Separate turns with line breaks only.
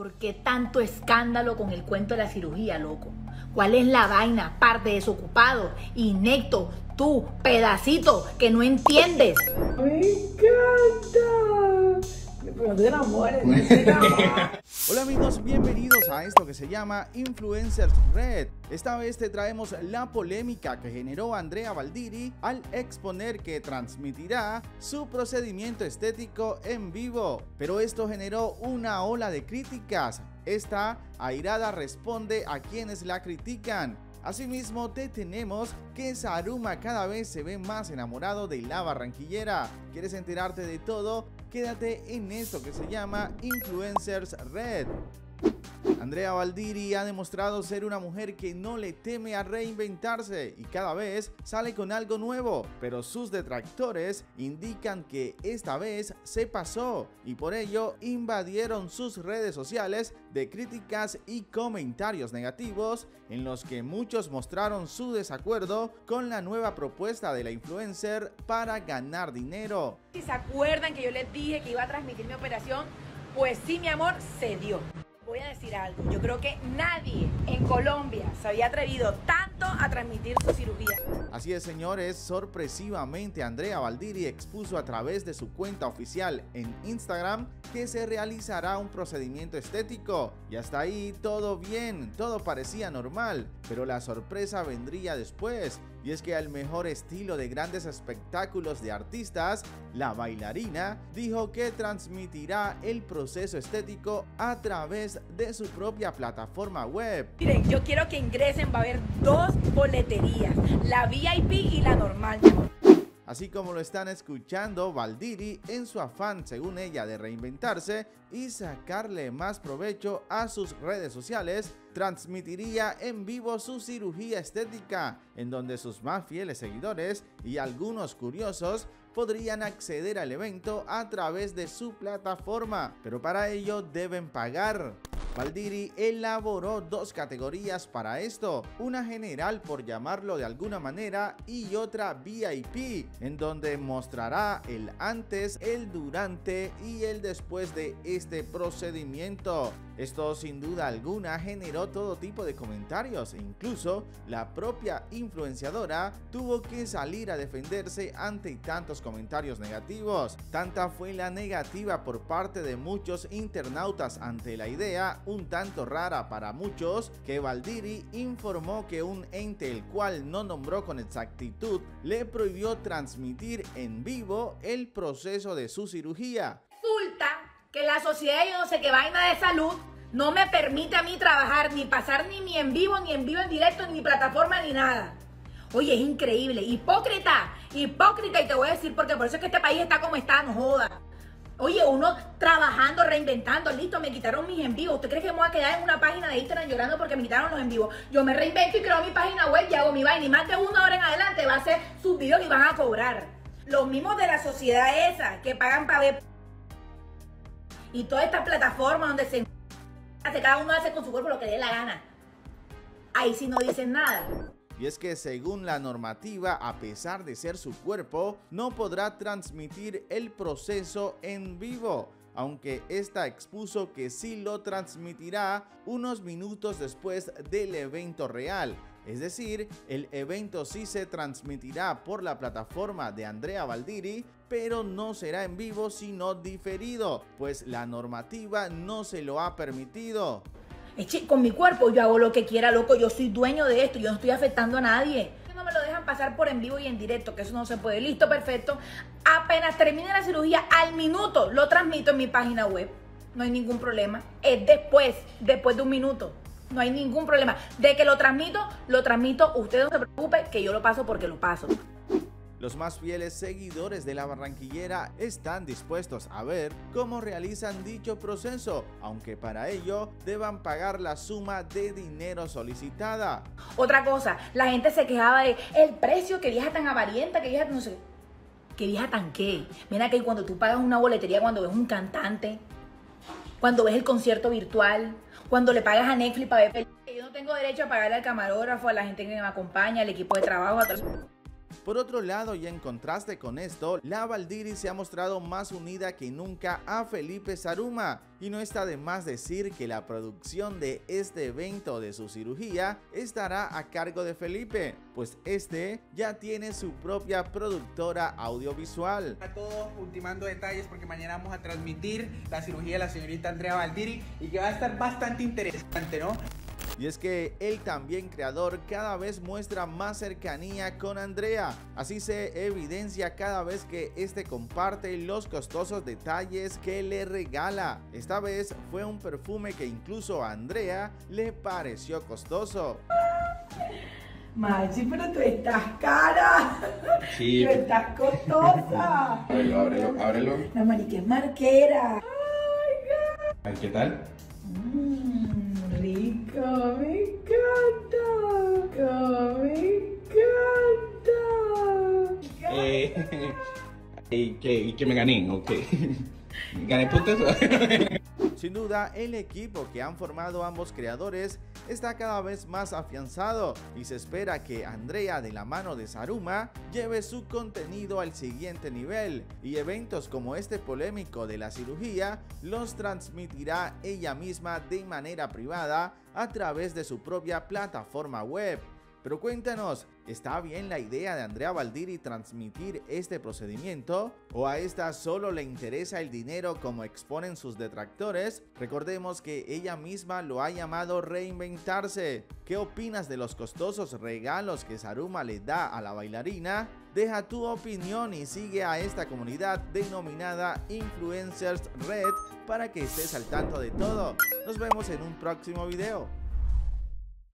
¿Por qué tanto escándalo con el cuento de la cirugía, loco? ¿Cuál es la vaina? Parte desocupado, inecto, tú, pedacito, que no entiendes.
Me encanta. Pero te enamores, no te enamores.
Hola amigos, bienvenidos a esto que se llama Influencers Red. Esta vez te traemos la polémica que generó Andrea Valdiri al exponer que transmitirá su procedimiento estético en vivo. Pero esto generó una ola de críticas. Esta airada responde a quienes la critican. Asimismo, te tenemos que Saruma cada vez se ve más enamorado de la barranquillera. ¿Quieres enterarte de todo? Quédate en esto que se llama Influencers Red. Andrea Valdiri ha demostrado ser una mujer que no le teme a reinventarse y cada vez sale con algo nuevo, pero sus detractores indican que esta vez se pasó y por ello invadieron sus redes sociales de críticas y comentarios negativos en los que muchos mostraron su desacuerdo con la nueva propuesta de la influencer para ganar dinero.
Si se acuerdan que yo les dije que iba a transmitir mi operación, pues sí, mi amor, se dio. Voy a decir algo, yo creo que nadie en Colombia se había atrevido tanto a transmitir su cirugía.
Así es, señores, sorpresivamente Andrea Valdiri expuso a través de su cuenta oficial en Instagram que se realizará un procedimiento estético y hasta ahí todo bien, todo parecía normal, pero la sorpresa vendría después. Y es que al mejor estilo de grandes espectáculos de artistas, la bailarina dijo que transmitirá el proceso estético a través de su propia plataforma web.
Miren, yo quiero que ingresen, va a haber dos boleterías, la VIP y la normal, mi amor.
Así como lo están escuchando, Valdiri, en su afán, según ella, de reinventarse y sacarle más provecho a sus redes sociales, transmitiría en vivo su cirugía estética, en donde sus más fieles seguidores y algunos curiosos podrían acceder al evento a través de su plataforma, pero para ello deben pagar. Valdiri elaboró dos categorías para esto, una general por llamarlo de alguna manera y otra VIP, en donde mostrará el antes, el durante y el después de este procedimiento. Esto sin duda alguna generó todo tipo de comentarios e incluso la propia influenciadora tuvo que salir a defenderse ante tantos comentarios negativos. Tanta fue la negativa por parte de muchos internautas ante la idea, un tanto rara para muchos, que Valdiri informó que un ente el cual no nombró con exactitud le prohibió transmitir en vivo el proceso de su cirugía.
Resulta que la sociedad, yo no sé qué vaina de salud, no me permite a mí trabajar, ni pasar ni en vivo en directo, ni plataforma, ni nada. Oye, es increíble, hipócrita, y te voy a decir porque por eso es que este país está como está, no joda. Oye, uno trabajando, reinventando, listo, me quitaron mis en vivos. ¿Usted cree que me voy a quedar en una página de Instagram llorando porque me quitaron los en vivos? Yo me reinvento y creo mi página web y hago mi vaina, y más de 1 hora en adelante va a hacer sus videos y van a cobrar. Los mismos de la sociedad esa, que pagan para ver. Y todas estas plataformas donde cada uno hace con su cuerpo lo que le dé la gana. Ahí sí no dicen nada.
Y es que según la normativa, a pesar de ser su cuerpo, no podrá transmitir el proceso en vivo, aunque esta expuso que sí lo transmitirá unos minutos después del evento real. Es decir, el evento sí se transmitirá por la plataforma de Andrea Valdiri, pero no será en vivo sino diferido, pues la normativa no se lo ha permitido.
Con mi cuerpo yo hago lo que quiera, loco, yo soy dueño de esto, yo no estoy afectando a nadie. No me lo dejan pasar por en vivo y en directo, que eso no se puede. Listo, perfecto. Apenas termine la cirugía, al minuto lo transmito en mi página web. No hay ningún problema. Es después de 1 minuto. No hay ningún problema. De que lo transmito. Usted no se preocupe, que yo lo paso porque lo paso.
Los más fieles seguidores de la barranquillera están dispuestos a ver cómo realizan dicho proceso, aunque para ello deban pagar la suma de dinero solicitada.
Otra cosa, la gente se quejaba de el precio, que vieja tan avarienta, que vieja no sé, que vieja tan qué. Mira que cuando tú pagas una boletería, cuando ves un cantante, cuando ves el concierto virtual, cuando le pagas a Netflix para ver películas, yo no tengo derecho a pagarle al camarógrafo, a la gente que me acompaña, al equipo de trabajo, a todos.
Por otro lado, y en contraste con esto, la Valdiri se ha mostrado más unida que nunca a Felipe Zaruma, y no está de más decir que la producción de este evento de su cirugía estará a cargo de Felipe, pues este ya tiene su propia productora audiovisual.
A todos ultimando detalles porque mañana vamos a transmitir la cirugía de la señorita Andrea Valdiri y que va a estar bastante interesante, ¿no?
Y es que el también creador cada vez muestra más cercanía con Andrea, así se evidencia cada vez que este comparte los costosos detalles que le regala. Esta vez fue un perfume que incluso a Andrea le pareció costoso.
Machi, pero tú estás cara.
Sí.
Tú estás costosa.
Ábrelo.
La marica es marquera.
Ay, ¿qué tal?
Rico, me encanta. Me encanta.
Y que me gané, ok. Gané puntos.
Sin duda, el equipo que han formado ambos creadores está cada vez más afianzado y se espera que Andrea, de la mano de Zaruma, lleve su contenido al siguiente nivel, y eventos como este polémico de la cirugía los transmitirá ella misma de manera privada a través de su propia plataforma web. Pero cuéntanos, ¿está bien la idea de Andrea Valdiri transmitir este procedimiento? ¿O a esta solo le interesa el dinero como exponen sus detractores? Recordemos que ella misma lo ha llamado reinventarse. ¿Qué opinas de los costosos regalos que Zaruma le da a la bailarina? Deja tu opinión y sigue a esta comunidad denominada Influencers Red para que estés al tanto de todo. Nos vemos en un próximo video.